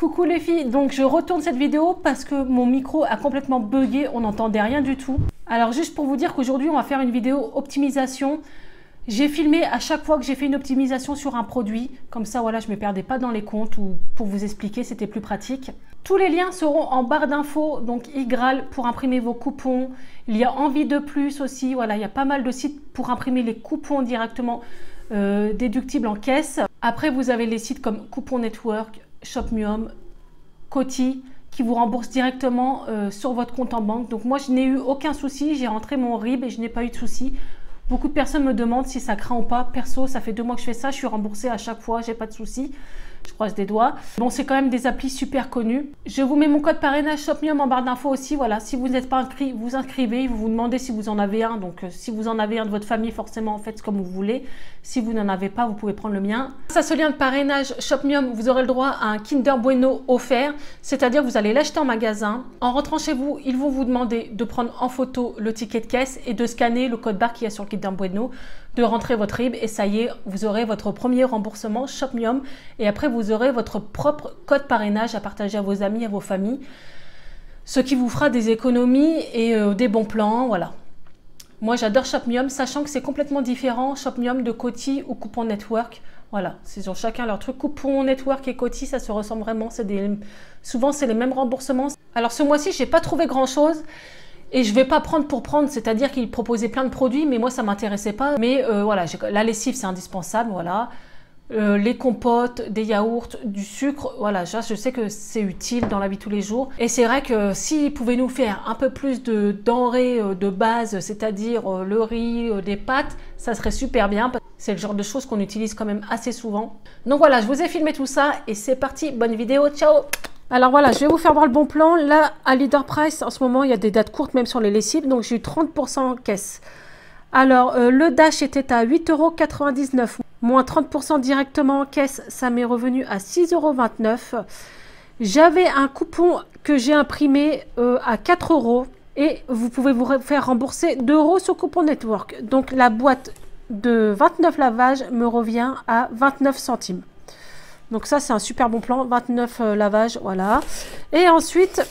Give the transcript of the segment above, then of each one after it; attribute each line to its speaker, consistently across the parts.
Speaker 1: Coucou les filles, donc je retourne cette vidéo parce que mon micro a complètement bugué, on n'entendait rien du tout. Alors juste pour vous dire qu'aujourd'hui on va faire une vidéo optimisation. J'ai filmé à chaque fois que j'ai fait une optimisation sur un produit, comme ça voilà je ne me perdais pas dans les comptes ou pour vous expliquer c'était plus pratique. Tous les liens seront en barre d'infos, donc iGraal pour imprimer vos coupons. Il y a Envie de plus aussi, voilà il y a pas mal de sites pour imprimer les coupons directement déductibles en caisse. Après vous avez les sites comme Coupon Network, Shopmium, Coty qui vous remboursent directement sur votre compte en banque. Donc moi je n'ai eu aucun souci, j'ai rentré mon RIB et je n'ai pas eu de souci. Beaucoup de personnes me demandent si ça craint ou pas. Perso, ça fait 2 mois que je fais ça, je suis remboursée à chaque fois, j'ai pas de souci. Je croise des doigts. Bon, c'est quand même des applis super connues. Je vous mets mon code parrainage Shopmium en barre d'infos aussi. Voilà, si vous n'êtes pas inscrit, vous inscrivez. Vous vous demandez si vous en avez un. Donc, si vous en avez un de votre famille, forcément, faites comme vous voulez. Si vous n'en avez pas, vous pouvez prendre le mien. Grâce à ce lien de parrainage Shopmium, vous aurez le droit à un Kinder Bueno offert. C'est-à-dire, vous allez l'acheter en magasin. En rentrant chez vous, ils vont vous demander de prendre en photo le ticket de caisse et de scanner le code barre qu'il y a sur le Kinder Bueno, de rentrer votre RIB et ça y est, vous aurez votre premier remboursement Shopmium et après vous aurez votre propre code parrainage à partager à vos amis, à vos familles, ce qui vous fera des économies et des bons plans, voilà. Moi j'adore Shopmium, sachant que c'est complètement différent Shopmium de Coty ou Coupon Network. Voilà, ils ont chacun leur truc. Coupon Network et Coty, ça se ressemble vraiment, souvent c'est les mêmes remboursements. Alors ce mois-ci, j'ai pas trouvé grand-chose. Et je vais pas prendre pour prendre, c'est-à-dire qu'ils proposaient plein de produits, mais moi ça m'intéressait pas. Mais voilà, la lessive c'est indispensable, voilà. Les compotes, des yaourts, du sucre, voilà, je sais que c'est utile dans la vie de tous les jours. Et c'est vrai que s'ils pouvaient nous faire un peu plus de denrées de base, c'est-à-dire le riz, des pâtes, ça serait super bien. C'est le genre de choses qu'on utilise quand même assez souvent. Donc voilà, je vous ai filmé tout ça et c'est parti, bonne vidéo, ciao! Alors voilà, je vais vous faire voir le bon plan. Là, à Leader Price, en ce moment, il y a des dates courtes même sur les lessives. Donc, j'ai eu 30% en caisse. Alors, le Dash était à 8,99 €. Moins 30% directement en caisse, ça m'est revenu à 6,29 €. J'avais un coupon que j'ai imprimé à 4 €. Et vous pouvez vous faire rembourser 2 € sur Coupon Network. Donc, la boîte de 29 lavages me revient à 29 centimes. Donc ça, c'est un super bon plan. 29 lavages, voilà. Et ensuite,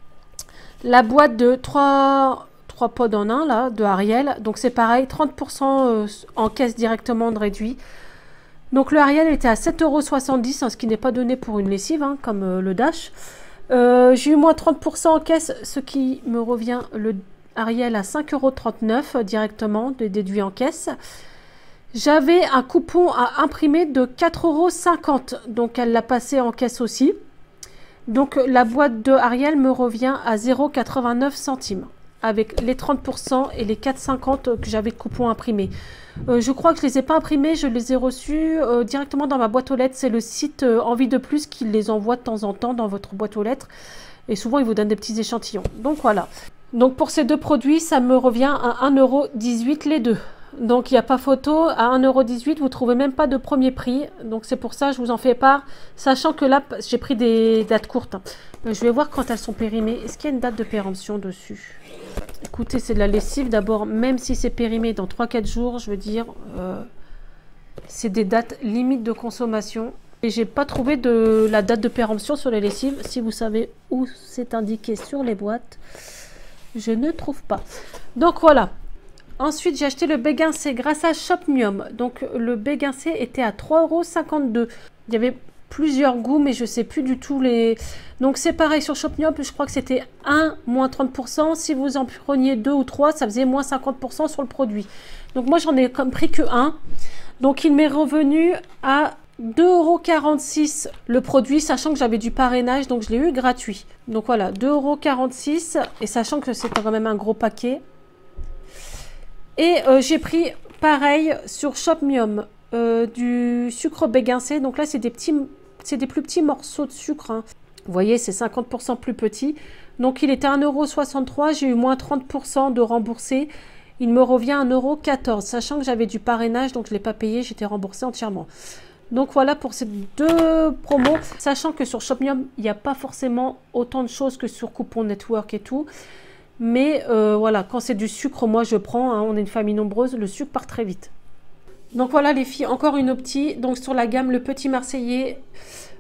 Speaker 1: la boîte de 3 pods en 1, là, de Ariel. Donc c'est pareil, 30% en caisse directement de réduit. Donc le Ariel était à 7,70 €, hein, ce qui n'est pas donné pour une lessive, hein, comme le Dash. J'ai eu moins 30% en caisse, ce qui me revient le Ariel à 5,39 € directement, déduit en caisse. J'avais un coupon à imprimer de 4,50 €, donc elle l'a passé en caisse aussi. Donc la boîte de Ariel me revient à 0,89 centimes avec les 30% et les 4,50 € que j'avais de coupon imprimé. Je crois que je ne les ai pas imprimés, je les ai reçus directement dans ma boîte aux lettres. C'est le site Envie de plus qui les envoie de temps en temps dans votre boîte aux lettres. Et souvent, ils vous donnent des petits échantillons. Donc voilà. Donc pour ces deux produits, ça me revient à 1,18 € les deux. Donc, il n'y a pas photo. À 1,18 €, vous ne trouvez même pas de premier prix. Donc, c'est pour ça que je vous en fais part. Sachant que là, j'ai pris des dates courtes. Je vais voir quand elles sont périmées. Est-ce qu'il y a une date de péremption dessus? Écoutez, c'est de la lessive. D'abord, même si c'est périmé dans 3-4 jours, je veux dire, c'est des dates limites de consommation. Et j'ai pas trouvé de la date de péremption sur les lessives. Si vous savez où c'est indiqué sur les boîtes, je ne trouve pas. Donc, voilà. Ensuite, j'ai acheté le Béguincé grâce à Shopmium. Donc, le Béguincé était à 3,52 €. Il y avait plusieurs goûts, mais je ne sais plus du tout les... Donc, c'est pareil sur Shopmium. Je crois que c'était 1, moins 30%. Si vous en preniez 2 ou 3, ça faisait moins 50% sur le produit. Donc, moi, j'en ai comme pris que 1. Donc, il m'est revenu à 2,46 € le produit, sachant que j'avais du parrainage. Donc, je l'ai eu gratuit. Donc, voilà, 2,46 € et sachant que c'était quand même un gros paquet. Et j'ai pris pareil sur Shopmium du sucre Béguincé. Donc là, c'est des plus petits morceaux de sucre, hein. Vous voyez, c'est 50% plus petit. Donc il était à 1,63 €. J'ai eu moins 30% de remboursé. Il me revient à 1,14 €. Sachant que j'avais du parrainage, donc je ne l'ai pas payé. J'étais remboursé entièrement. Donc voilà pour ces deux promos. Sachant que sur Shopmium, il n'y a pas forcément autant de choses que sur Coupon Network et tout. Mais voilà, quand c'est du sucre, moi je prends, hein, on est une famille nombreuse, le sucre part très vite. Donc voilà les filles, encore une opti. Donc sur la gamme Le Petit Marseillais,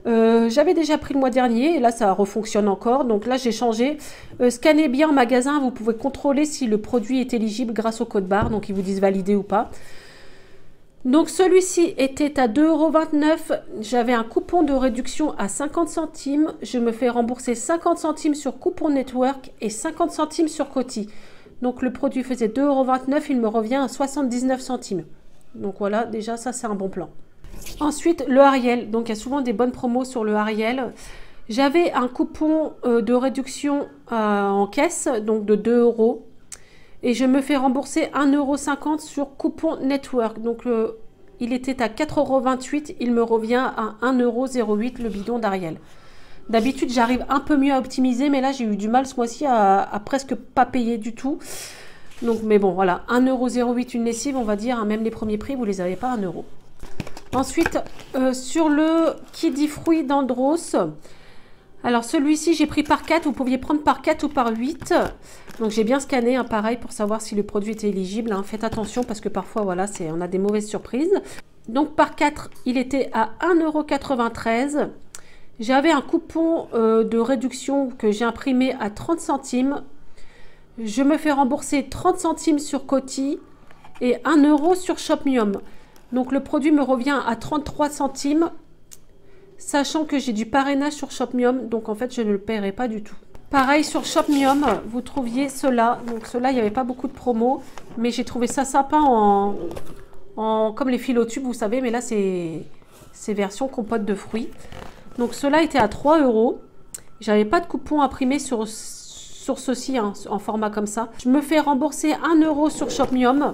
Speaker 1: J'avais déjà pris le mois dernier et là ça refonctionne encore. Donc là j'ai changé. Scannez bien en magasin, vous pouvez contrôler si le produit est éligible grâce au code barre. Donc ils vous disent valider ou pas. Donc celui-ci était à 2,29 €. J'avais un coupon de réduction à 50 centimes. Je me fais rembourser 50 centimes sur Coupon Network et 50 centimes sur Coty. Donc le produit faisait 2,29 €. Il me revient à 79 centimes. Donc voilà, déjà ça c'est un bon plan. Ensuite, le Ariel. Donc, il y a souvent des bonnes promos sur le Ariel. J'avais un coupon de réduction en caisse, donc de 2 €. Et je me fais rembourser 1,50 € sur Coupon Network. Donc, il était à 4,28 €. Il me revient à 1,08 € le bidon d'Ariel. D'habitude, j'arrive un peu mieux à optimiser, mais là, j'ai eu du mal ce mois-ci à presque pas payer du tout. Donc, mais bon, voilà, 1,08 € une lessive, on va dire, hein, même les premiers prix, vous les avez pas à 1 €. Ensuite, sur le Kiddy Fruit d'Andros, alors celui-ci, j'ai pris par 4. Vous pouviez prendre par 4 ou par 8. Donc, j'ai bien scanné, hein, pareil, pour savoir si le produit était éligible. Hein. Faites attention parce que parfois, voilà, on a des mauvaises surprises. Donc, par 4, il était à 1,93 €. J'avais un coupon de réduction que j'ai imprimé à 30 centimes. Je me fais rembourser 30 centimes sur Coty et 1 € sur Shopmium. Donc, le produit me revient à 33 centimes, sachant que j'ai du parrainage sur Shopmium. Donc, en fait, je ne le paierai pas du tout. Pareil, sur Shopmium, vous trouviez cela. Donc, cela, il n'y avait pas beaucoup de promos, mais j'ai trouvé ça sympa comme les philotubes, vous savez. Mais là, c'est version compote de fruits. Donc, cela était à 3 €. J'avais pas de coupon imprimé sur ceci, hein, en format comme ça. Je me fais rembourser 1 € sur Shopmium.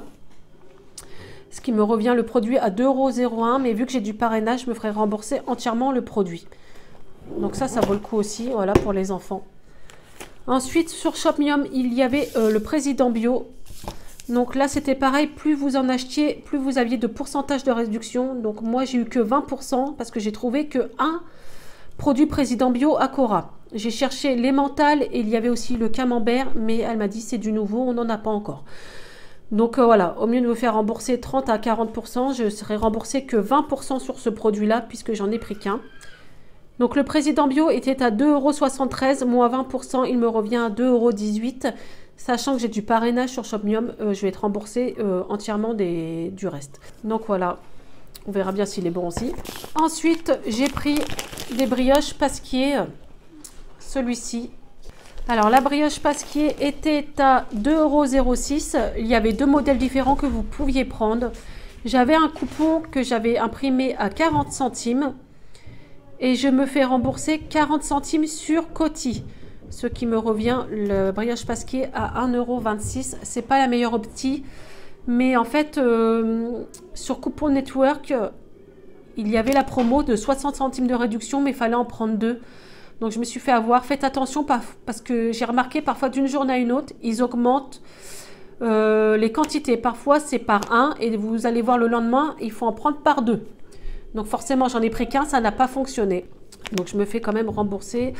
Speaker 1: Ce qui me revient le produit à 2,01 €, mais vu que j'ai du parrainage, je me ferai rembourser entièrement le produit. Donc ça vaut le coup aussi, voilà, pour les enfants. Ensuite, sur Shopmium, il y avait le Président Bio. Donc là, c'était pareil, plus vous en achetiez, plus vous aviez de pourcentage de réduction. Donc moi, j'ai eu que 20% parce que j'ai trouvé que un produit Président Bio à Cora. J'ai cherché les mentales et il y avait aussi le camembert, mais elle m'a dit c'est du nouveau, on n'en a pas encore. Donc voilà, au mieux de me faire rembourser 30 à 40%, je serai remboursé que 20% sur ce produit-là, puisque j'en ai pris qu'un. Donc le Président Bio était à 2,73 €, moins 20%, il me revient à 2,18 €. Sachant que j'ai du parrainage sur Shopmium, je vais être remboursé entièrement du reste. Donc voilà, on verra bien s'il est bon aussi. Ensuite, j'ai pris des brioches Pasquier, celui-ci. Alors, la brioche Pasquier était à 2,06 €. Il y avait deux modèles différents que vous pouviez prendre. J'avais un coupon que j'avais imprimé à 40 centimes. Et je me fais rembourser 40 centimes sur Coty. Ce qui me revient, le brioche Pasquier, à 1,26 €. C'est pas la meilleure optie. Mais en fait, sur Coupon Network, il y avait la promo de 60 centimes de réduction, mais il fallait en prendre deux. Donc, je me suis fait avoir. Faites attention parce que j'ai remarqué parfois d'une journée à une autre, ils augmentent les quantités. Parfois, c'est par 1 et vous allez voir le lendemain, il faut en prendre par 2. Donc, forcément, j'en ai pris qu'un, ça n'a pas fonctionné. Donc, je me fais quand même rembourser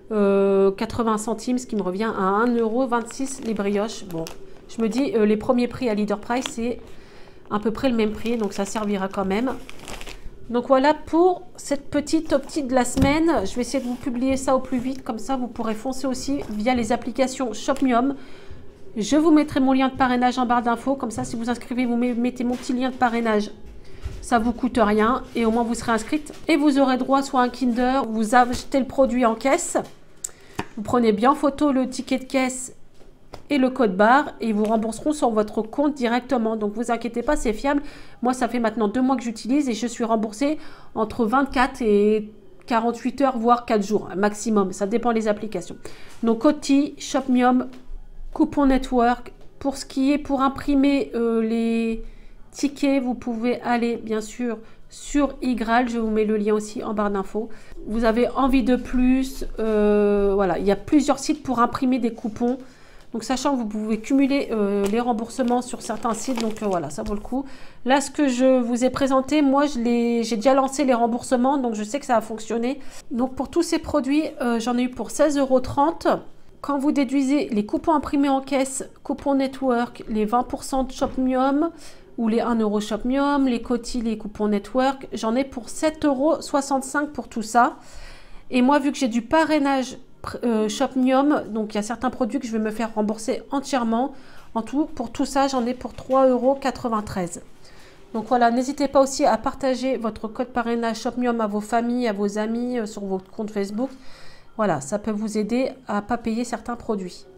Speaker 1: 80 centimes, ce qui me revient à 1,26 € les brioches. Bon, je me dis, les premiers prix à Leader Price, c'est à peu près le même prix, donc ça servira quand même. Donc voilà pour cette petite optique de la semaine. Je vais essayer de vous publier ça au plus vite. Comme ça, vous pourrez foncer aussi via les applications Shopmium. Je vous mettrai mon lien de parrainage en barre d'infos. Comme ça, si vous inscrivez, vous mettez mon petit lien de parrainage. Ça ne vous coûte rien. Et au moins, vous serez inscrite. Et vous aurez droit soit à un Kinder. Vous achetez le produit en caisse. Vous prenez bien en photo le ticket de caisse et le code barre et ils vous rembourseront sur votre compte directement. Donc, vous inquiétez pas, c'est fiable. Moi, ça fait maintenant 2 mois que j'utilise et je suis remboursée entre 24 et 48 heures, voire 4 jours maximum. Ça dépend des applications. Donc, Coty, Shopmium, Coupon Network. Pour ce qui est pour imprimer les tickets, vous pouvez aller bien sûr sur Igral. Je vous mets le lien aussi en barre d'infos. Vous avez envie de plus. Voilà, il y a plusieurs sites pour imprimer des coupons. Donc, sachant que vous pouvez cumuler les remboursements sur certains sites. Donc, voilà, ça vaut le coup. Là, ce que je vous ai présenté, moi, j'ai déjà lancé les remboursements. Donc, je sais que ça a fonctionné. Donc, pour tous ces produits, j'en ai eu pour 16,30 €. Quand vous déduisez les coupons imprimés en caisse, Coupon Network, les 20% de Shopmium, ou les 1 euro Shopmium, les Coty, les coupons Network. J'en ai pour 7,65 € pour tout ça. Et moi, vu que j'ai du parrainage Shopmium, donc il y a certains produits que je vais me faire rembourser entièrement. En tout, pour tout ça, j'en ai pour 3,93 €. Donc voilà, n'hésitez pas aussi à partager votre code parrainage Shopmium à vos familles, à vos amis, sur votre compte Facebook. Voilà, ça peut vous aider à ne pas payer certains produits.